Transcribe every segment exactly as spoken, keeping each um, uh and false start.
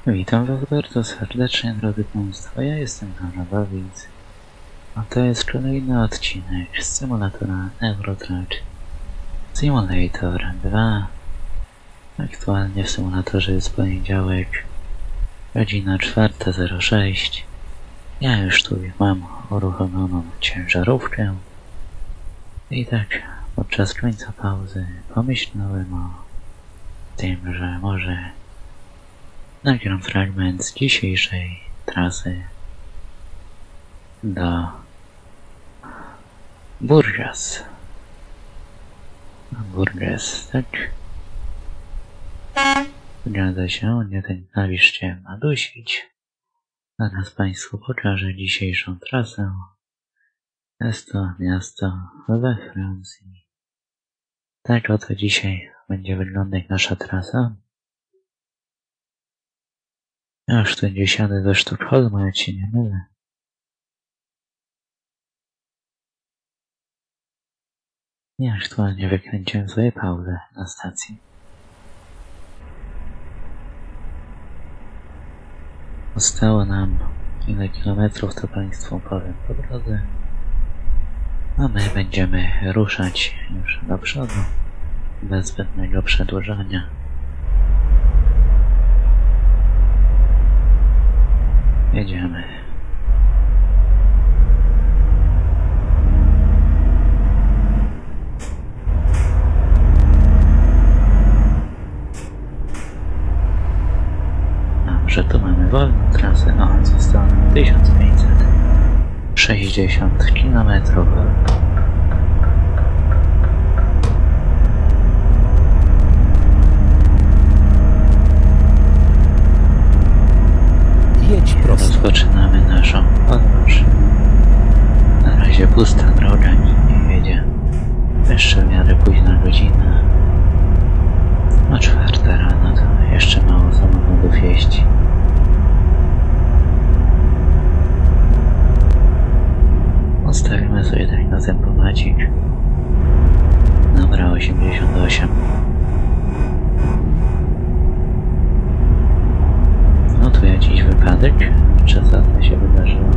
Witam Was bardzo serdecznie, drodzy Państwo. Ja jestem Kanadowic, a to jest kolejny odcinek z symulatora Euro Truck Simulator dwa. Aktualnie w symulatorze jest poniedziałek, godzina czwarta zero sześć. Ja już tu mam uruchomioną ciężarówkę i tak podczas końca pauzy pomyślałem o tym, że może nagram fragment z dzisiejszej trasy do Burgas. Burgas, tak? Zgadza się, nie ten klawisz chciałem nadusić. Zaraz Państwu pokażę dzisiejszą trasę. Jest to miasto we Francji. Tak oto dzisiaj będzie wyglądać nasza trasa. Ja już tu gdzieś jadę do Sztokholmu, jak się nie mylę. Ja aktualnie wykręciłem sobie pauzę na stacji. Zostało nam ile kilometrów, to Państwu powiem po drodze. A my będziemy ruszać już do przodu, bez zbędnego przedłużania. Jedziemy. Dobrze, tu mamy wolną trasę. No, zostało nam tysiąc pięćset sześćdziesiąt kilometrów. Rozpoczynamy naszą podróż. Na razie pusta droga, nikt nie jedzie. Jeszcze w miarę późna godzina. O czwarta rano to jeszcze mało samochodów jeździ. Ustawimy sobie tak na tempomacik. Dobra, osiemdziesiąt osiem. No tu jakiś wypadek, czy co to się wydarzyło?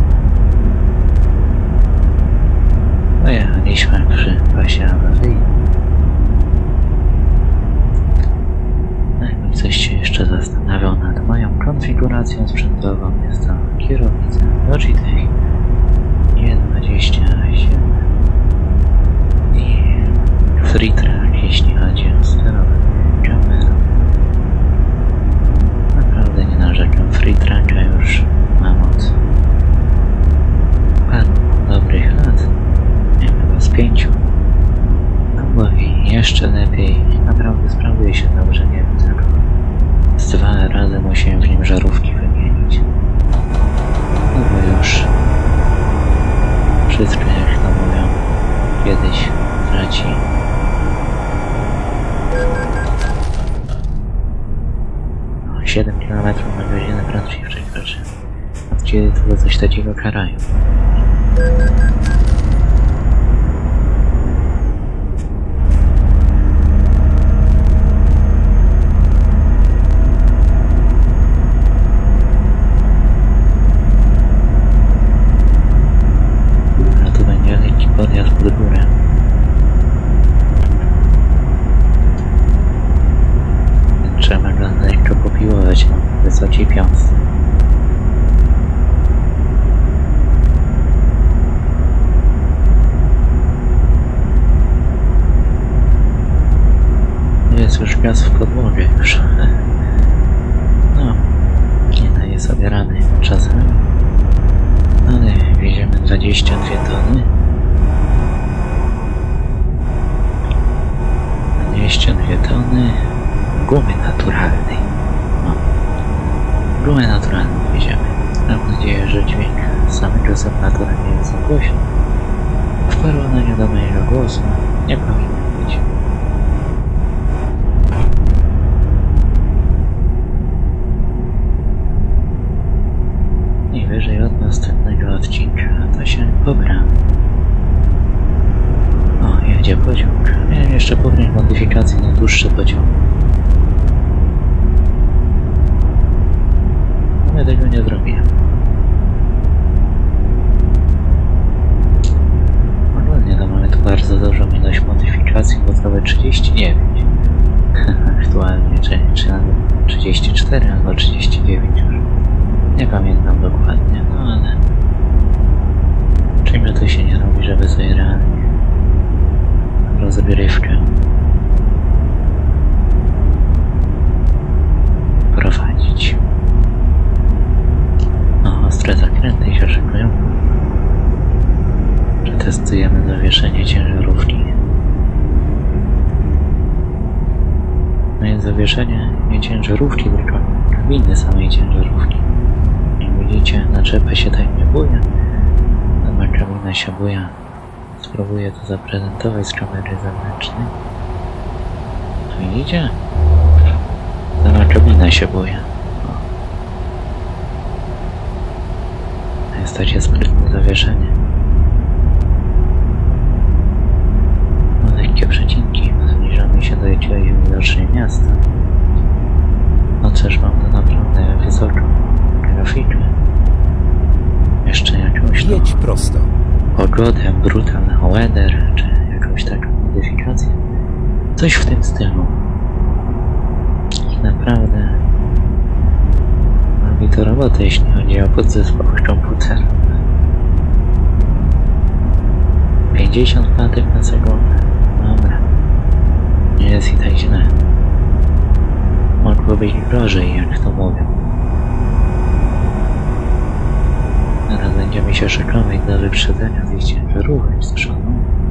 Pojechaliśmy przy pasie awaryjnym. Jakby coś się jeszcze zastanawiał nad moją konfiguracją sprzętową, jest to kierownica Logitech G dwadzieścia siedem i FreeTrack, jeśli chodzi o sterowanie kamerą. Naprawdę nie narzekam, FreeTracka już mam od paru dobrych lat, nie wiem, chyba z pięciu. No bo i jeszcze lepiej, naprawdę sprawuje się dobrze, nie wiem, tylko z dwa razy musiałem w nim żarówki wymienić. No bo już wszystko, jak to mówią, kiedyś traci. No, siedem kilometrów na godzinę prędkość przekroczy. Od kiedy to coś takiego karają? Podjazd pod górę. Trzeba go lekko popiłować na wysokiej piątce. Jest już gaz w podłogę już. No, nie daje sobie rady czasem. Ale wjedziemy dwadzieścia dwie tony. dwadzieścia dwie tony gumy naturalnej. No. Gumę naturalną wieziemy. Mam nadzieję, że dźwięk samego symulatora nie jest za głośny. W porównaniu do mojego głosu nie powinien być. I wyżej od następnego odcinka to się pobramy. O, jedzie pociąg. Miałem jeszcze powrót modyfikacji na dłuższy pociąg. trzydzieści cztery albo trzydzieści dziewięć już. Nie pamiętam dokładnie, no ale... Czym to się nie robi, żeby sobie realnie rozgrywkę prowadzić. O, ostre zakręty się szykują. Przetestujemy zawieszenie ciężarówki. No jest zawieszenie nie ciężarówki, tylko kabiny samej ciężarówki. Jak widzicie, naczepę się tak nie buja, sama kabina się buja. Spróbuję to zaprezentować z kamery zewnętrznej. Widzicie? Sama kabina się buja. O. Jest takie sprytne zawieszenie. No, lekkie przecinki. Zbliżamy się do jakiegoś widocznie miasta. No też mam to naprawdę wysoką grafikę. Jeszcze jakąś to... Jedź prosto. Pogodę, brutal weather, czy jakąś taką modyfikację. Coś w tym stylu. I naprawdę robi to robotę, jeśli chodzi o podzespoł komputera. pięćdziesiąt klatek na sekundę. Dobra. Nie jest i tak źle. Mogło być gorzej, jak to mówią. Teraz będziemy się szykować do wyprzedzenia tych ciężarówek z przodu.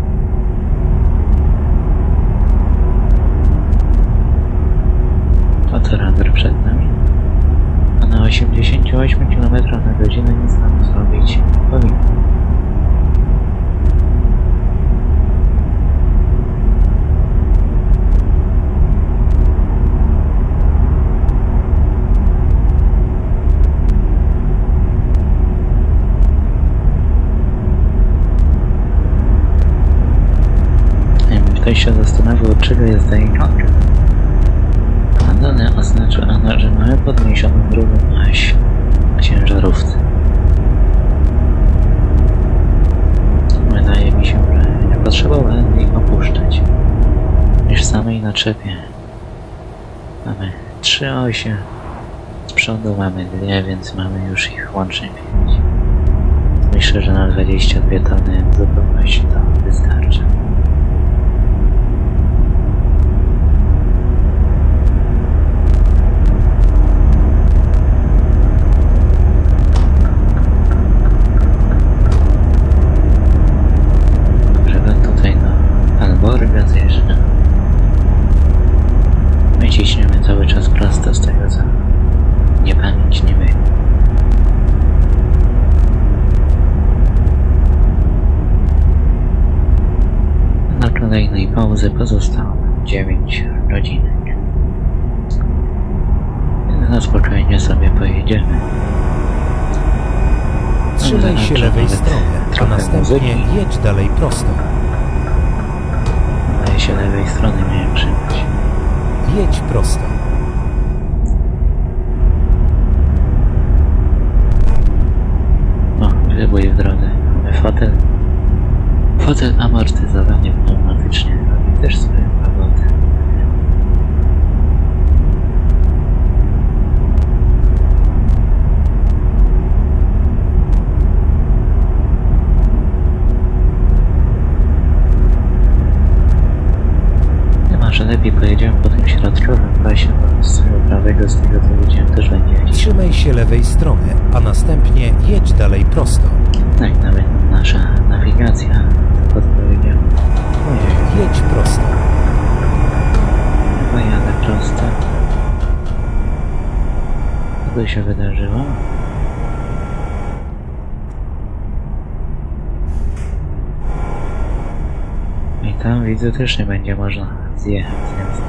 Oto radar przed nami. A na osiemdziesięciu ośmiu kilometrach na godzinę nic nam zrobić nie powinno. Ktoś się zastanawiał, od czego jest ta ikonka. A dane oznacza ona, że mamy podniesioną drugą oś na ciężarówce. Wydaje mi się, że nie potrzebowałem jej opuszczać. Już w samej naczepie mamy trzy osie, z przodu mamy dwie, więc mamy już ich łącznie pięć. Myślę, że na dwadzieścia dwie tony w zupełności to wystarczy. My ciśniemy cały czas prosto z tego, co nie pamięć nie myli. Na kolejnej pauzy pozostało dziewięć godzinek. Więc na spokojnie sobie pojedziemy. Trzymaj się lewej strony, a następnie jedź dalej prosto. Ja się lewej strony miałem trzymać. Jedź prosto. O, wybój w drodze. Mamy fotel. Fotel amortyzowany pneumatycznie robi też swoją robotę. Że lepiej pojedziemy po tym środkowym pasie, bo z tego prawego, z tego co widziałem, też będzie jakiś... Trzymaj się lewej strony, a następnie jedź dalej prosto. Tak, nawet nasza nawigacja podpowiedziała. Ojej. Jedź prosto. Chyba jadę prosto. Co tu się wydarzyło? I tam widzę też nie będzie można zjechać, więc...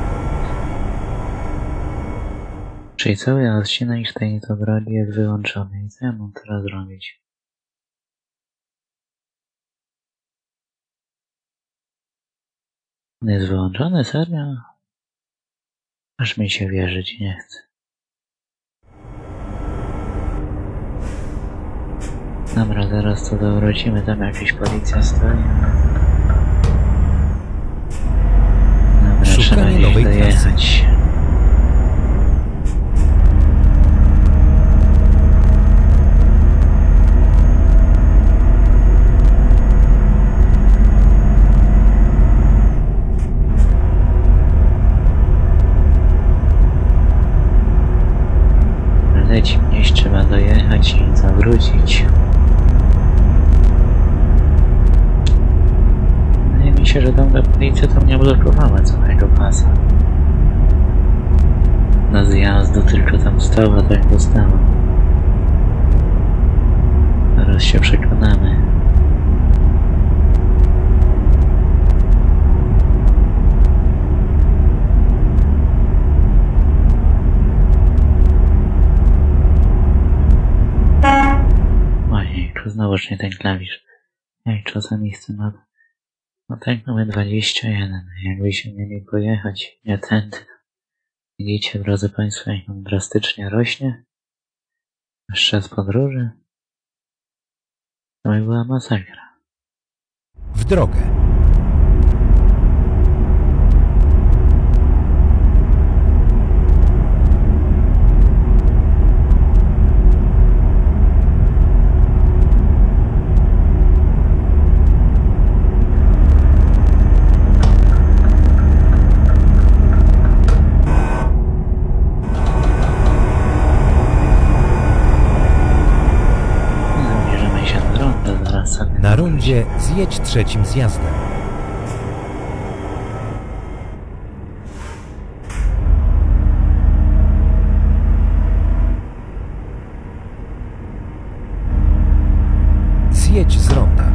Czyli cały odcinek tej to drogi jest wyłączony. I co ja mam teraz robić? Jest wyłączony? Serio? Aż mi się wierzyć nie chce. Dobra, zaraz to dowrócimy, tam jakaś policja stoi. Dobra, trzeba gdzieś dojechać. leci gdzieś, trzeba dojechać i zawrócić. Wydaje mi się, że tamta policja tam nie blokowała całego pasa na zjazdu, tylko tam stała, tak dostała. Zaraz się przekonamy. Ojejku, znowuż nie ten klawisz. Ej, czasami chcę na... No tak, mamy dwadzieścia jeden. Jakbyśmy mieli pojechać, nie tędy. Widzicie, drodzy Państwo, jak on drastycznie rośnie? Nasz czas podróży? To by była masakra. W drogę. Na rondzie zjedź trzecim zjazdem. Zjedź z ronda.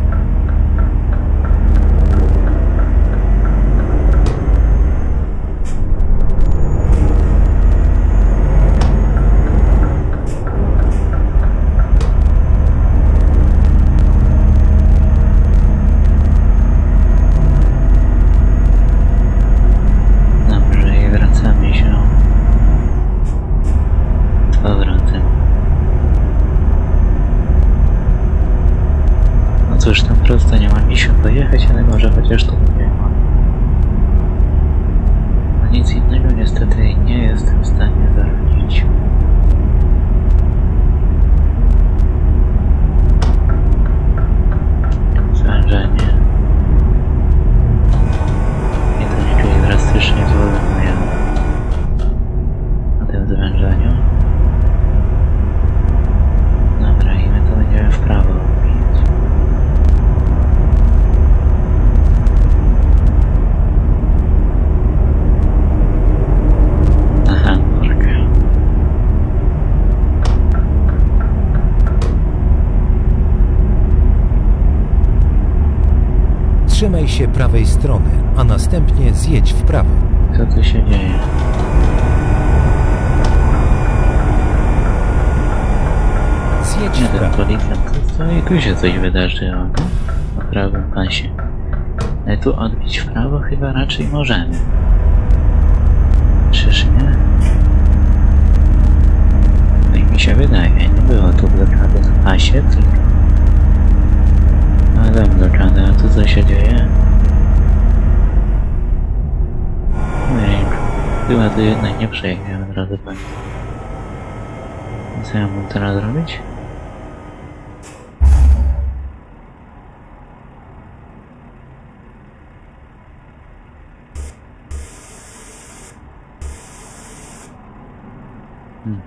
Cóż, tam prosto nie mogliśmy pojechać, ale może chociaż tu nie ma. A nic innego niestety nie jestem w stanie zarobić. Zwężenie. Nie to nie czuję drastycznie zwolna ja na tym zwężeniu. Dobra, i my to będziemy w prawo. Trzymaj się prawej strony, a następnie zjedź w prawo. Co tu się dzieje? Zjedź Nie, w ten prawo. policjant, to i tu się coś wydarzyło, no? Na prawym pasie. Ale tu odbić w prawo chyba raczej możemy. Czyż nie? No i mi się wydaje, nie było tu blokady na pasie, tylko... No tam blokady, a tu co się dzieje? Ojejku, chyba tu jednak nie przejedziemy, drodzy Państwo. Co ja mam teraz zrobić? Hmm.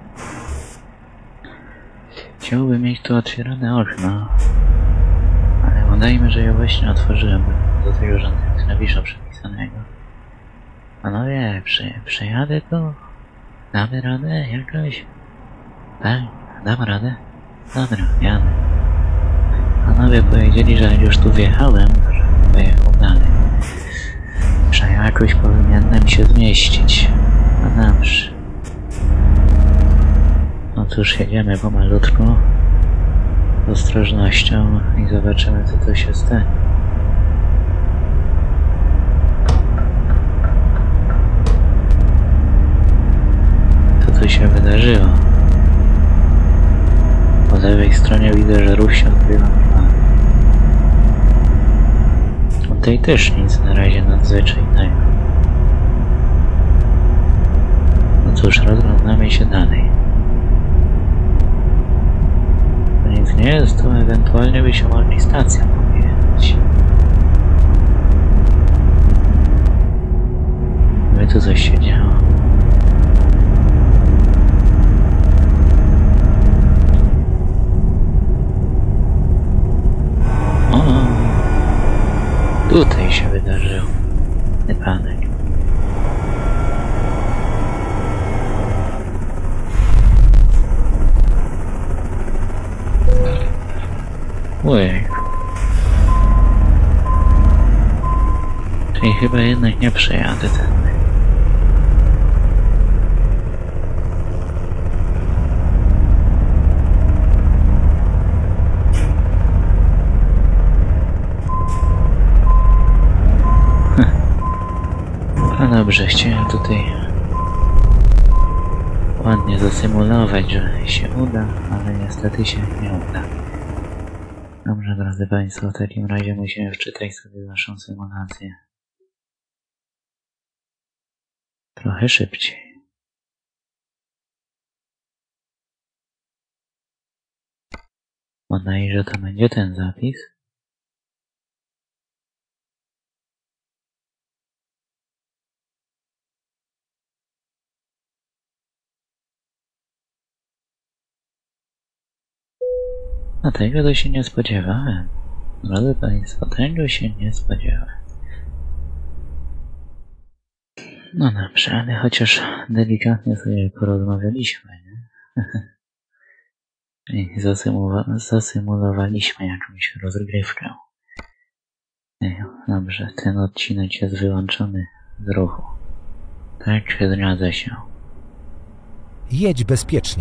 Chciałbym mieć tu otwierane okno, ale udajmy, że je właśnie otworzyłem do tego żadnego klawisza przepisanego. Panowie, prze, przejadę tu? Damy radę jakoś? Tak, dam radę? Dobra, jadę. Panowie powiedzieli, że jak już tu wjechałem, to żebym pojechał dalej. Że jakoś powinienem się zmieścić. No dobrze. No cóż, jedziemy pomalutku, z ostrożnością i zobaczymy, co to się stanie. Co tu się wydarzyło? Po lewej stronie widzę, że ruch się odbywa. Tutaj też nic na razie nadzwyczajnego. No cóż, rozglądamy się dalej. To nic nie jest, to ewentualnie by się mogli stacją powiedzieć. No i tu coś się działo. Ojej. Czyli chyba jednak nie przejadę ten. No dobrze, chciałem tutaj ładnie zasymulować, że się uda, ale niestety się nie uda. Dobrze, drodzy Państwo, w takim razie musimy wczytać sobie naszą symulację trochę szybciej. Podaję, że to będzie ten zapis. A tego to się nie spodziewałem. Drodzy Państwo, tego się nie spodziewałem. No dobrze, ale chociaż delikatnie sobie porozmawialiśmy, nie? I zasymulowa- zasymulowaliśmy jakąś rozgrywkę. Nie, dobrze, ten odcinek jest wyłączony z ruchu. Tak, zgadza się. Jedź bezpiecznie.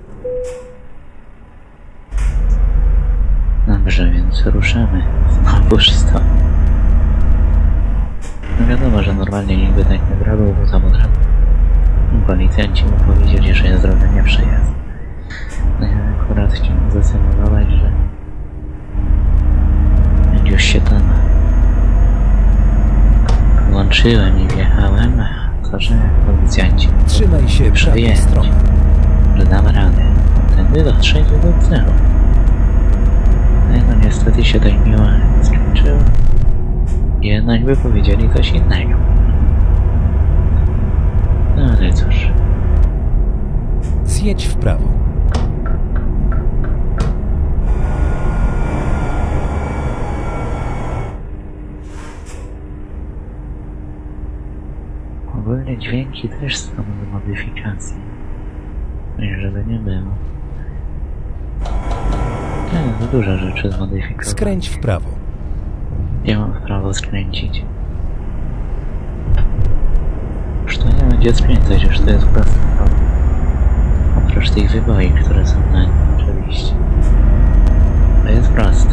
Dobrze, więc ruszamy. Znowuż stąd. No wiadomo, że normalnie nikt by tak nie zrobił, bo za potrzebne. Policjanci mu powiedzieli, że jest droga nieprzejezdna. No ja akurat chciałem zasymulować, że jak już się tam włączyłem i wjechałem, to że policjanci Trzymaj się prawej strony. że dam radę. Tędy dotrzeć do celu. No niestety się tak miło skończyło. Jednak by powiedzieli coś innego. No ale cóż. Zjedź w prawo. Ogólnie dźwięki też są do modyfikacji. Żeby nie było. Nie, to dużo rzeczy zmodyfikować. Skręć w prawo. Nie mam w prawo skręcić. Już to nie będzie skręcać, już to jest proste. Oprócz tych wyboi, które są na nim, oczywiście. To jest proste.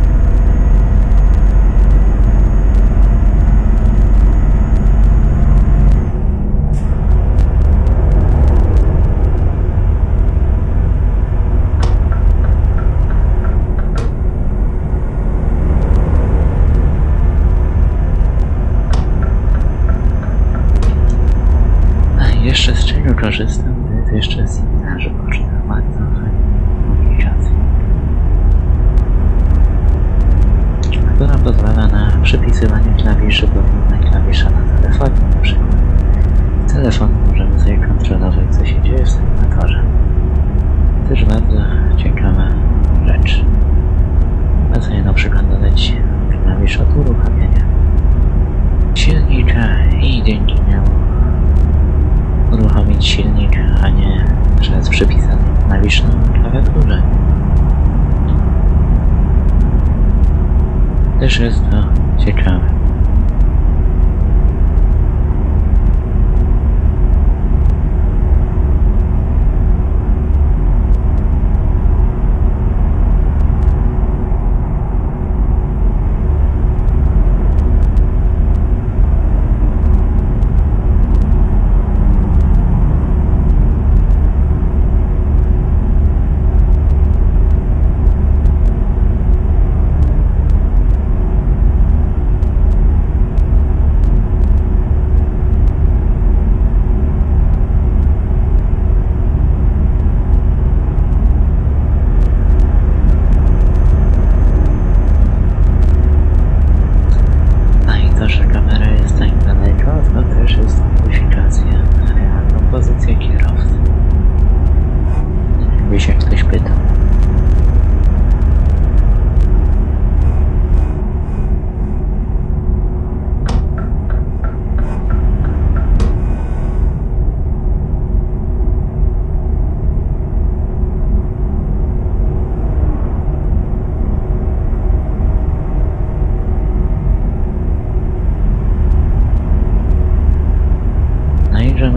Jeszcze z czego korzystam, to jeszcze z innego poczta. Bardzo fajna komunikacja, która pozwala na przypisywanie klawiszy do klawisza na telefonie na przykład. Z telefonu możemy sobie kontrolować, co się dzieje w symulatorze. Też bardzo ciekawa rzecz. Można sobie na przykład dodać klawisz od uruchamiania silnika i dzięki niemu uruchomić silnik, a nie przez przypisany klawisz na klawiaturze. Też jest to ciekawe.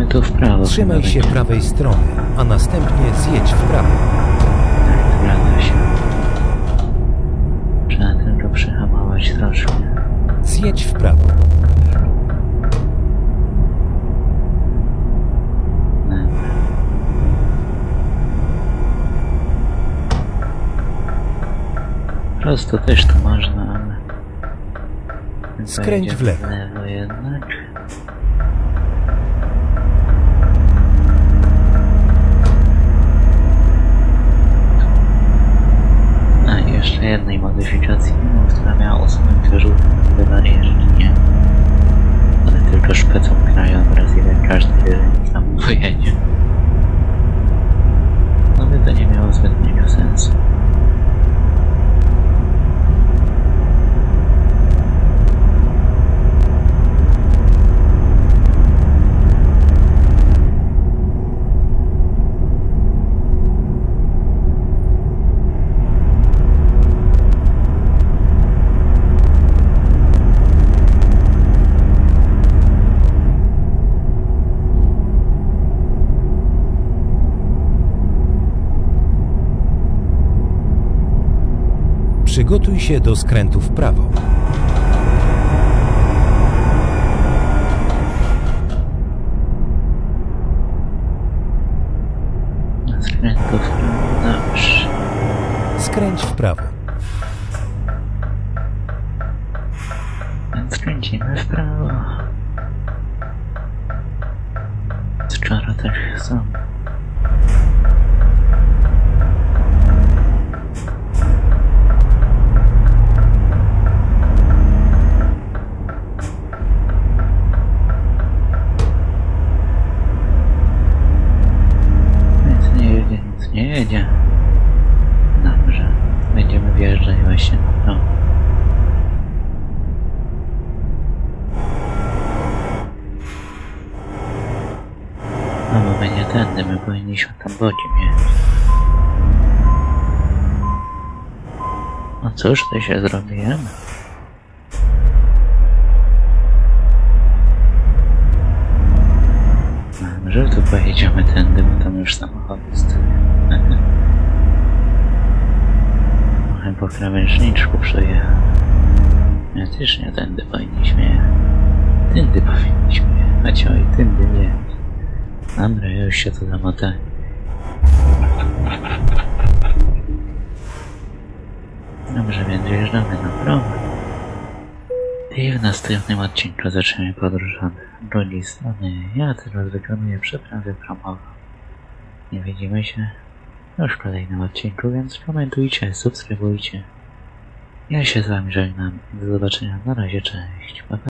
tu w prawo. Trzymaj się będzie. prawej strony, a następnie zjedź w prawo. Tak, zgadza się. Trzeba tylko przyhamować troszkę. Zjedź w prawo. Dobra. Prosto też tu można, ale... Skręć w lewo. W lewo jednak. A i jeszcze jednej modyfikacji, która miała usunąć wyrzutę barierze, nie? Ale tylko szpecą krajobraz, ile każdy tam pojedzie. No by to nie miało zbytniego sensu. Przygotuj się do skrętu w prawo. Na skrętu w prawo, dobrze. Skręć w prawo. Więc skręcimy w prawo. Skoro tak chcą. Nie jedzie. Dobrze. Będziemy wjeżdżać właśnie na to. No bo będzie tędy, my powinniśmy tam bokiem jechać. No cóż, to się zrobiłem. Dobrze, tu pojedziemy tędy, bo tam już samochody stoją. Trochę po krawężniczku przejechałem. Ja też nie tędy powinniśmy jechać. Tędy powinniśmy jechać, oj, tędy nie. Dobra, już się to zamotali. Dobrze, więc wjeżdżamy na prawo. I w następnym odcinku zaczniemy podróż od drugiej strony. Ja teraz wykonuję przeprawę promową. Nie widzimy się już w kolejnym odcinku, więc komentujcie, subskrybujcie. Ja się z wami żegnam. Do zobaczenia. Na razie, cześć. Pa, pa.